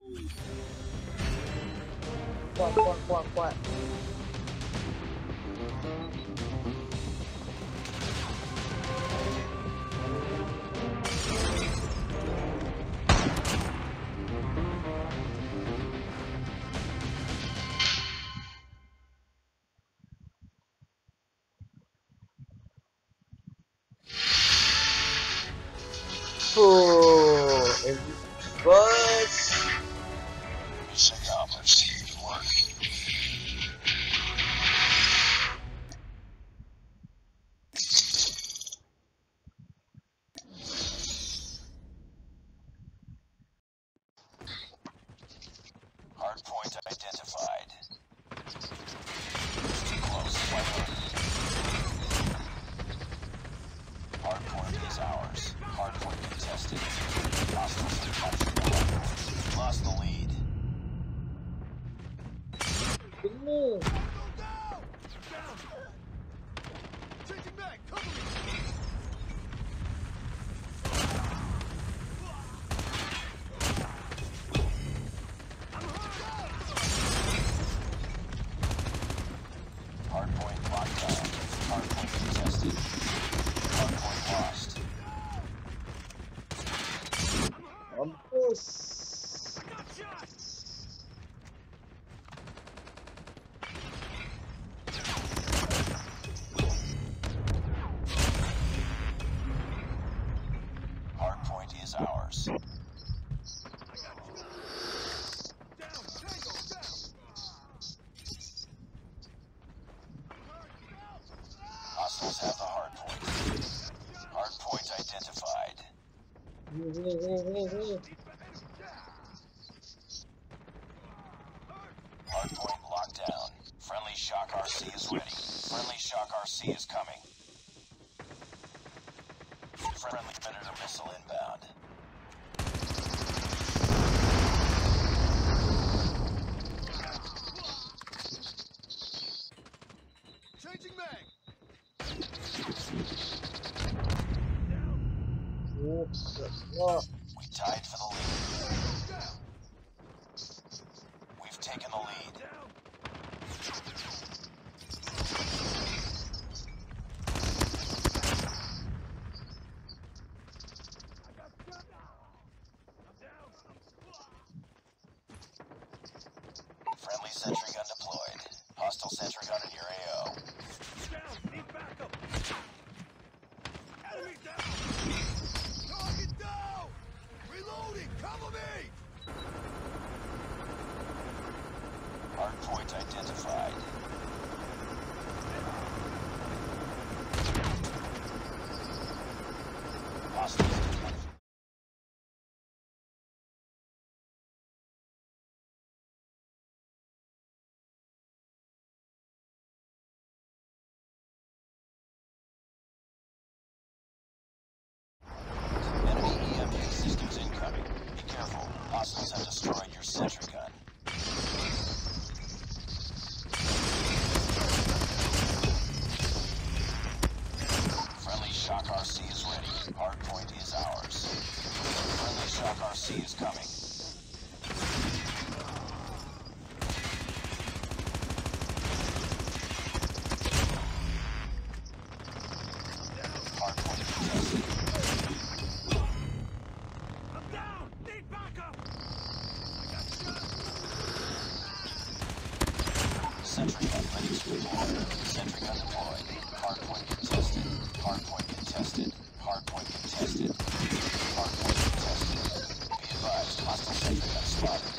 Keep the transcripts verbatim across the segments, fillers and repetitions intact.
What, what, what, what? Oh, and but Mission accomplished. Good work. Hardpoint identified. It's too close. Hardpoint is ours. Hardpoint contested. Hostiles have captured the hardpoint. Lost the lead. no. Taking back, cover me! Hardpoint locked down. Hardpoint contested. Hardpoint lost. Vamos. I got shot! Hardpoint is ours. I got you! Down! Tango! Down! Hostiles have the hardpoint. Hardpoint identified. Hardpoint locked down. Friendly Shock R C is ready. Friendly Shock R C is coming. Friendly Predator missile inbound. Changing mag! We tied for the lead. Down! We've taken the lead. Down! I got shot! I'm down! Friendly sentry gun deployed. Hostile sentry gun in your A O. Down! Need backup! Enemy down! Target down! Reloading! Cover me! Hardpoint identified. Hostiles deployed. Enemy E M P systems incoming. Be careful. Hostiles have destroyed your sentry gun. Friendly Shock R C is ready. Hardpoint is ours. Friendly Shock R C is coming. Hardpoint contested. I'm down! Need backup! I got shot! Sentry gun ready to deploy. Sentry gun deployed. Hardpoint contested. Hardpoint contested. Hardpoint contested. Hardpoint contested. Be advised, hostile sentry gun spotted.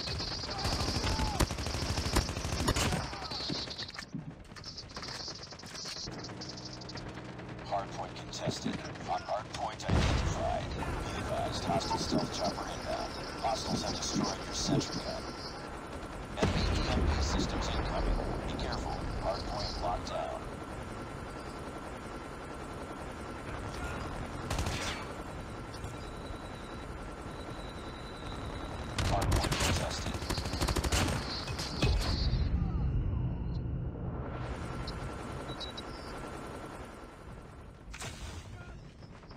Hardpoint contested. On hardpoint identified. Be advised, hostile stealth chopper inbound. Hostiles have destroyed your sentry gun. Enemy E M P systems incoming. Be careful. Hardpoint locked down. Hardpoint contested.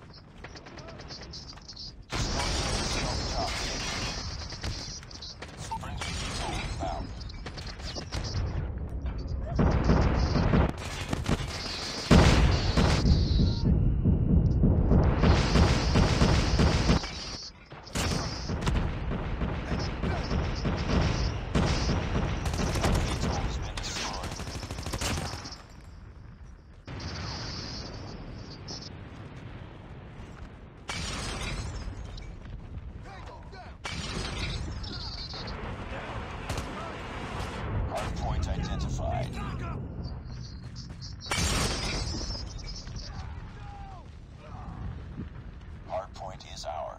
Stealth chopper.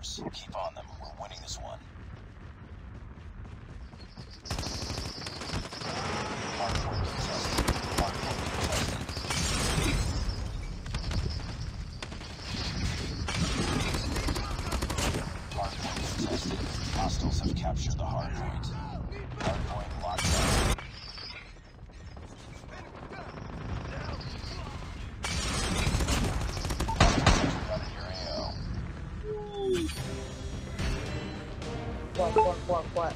ours. Keep on them. We're winning this one. Hardpoint contested. Hardpoint contested. Hardpoint contested. Hostiles have captured the hardpoint. Hardpoint locked down. What, what, what, what?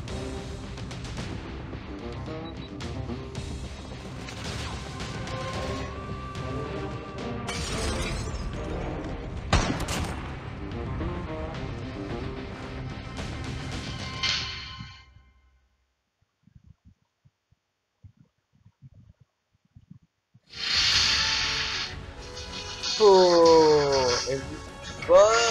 Oh, what?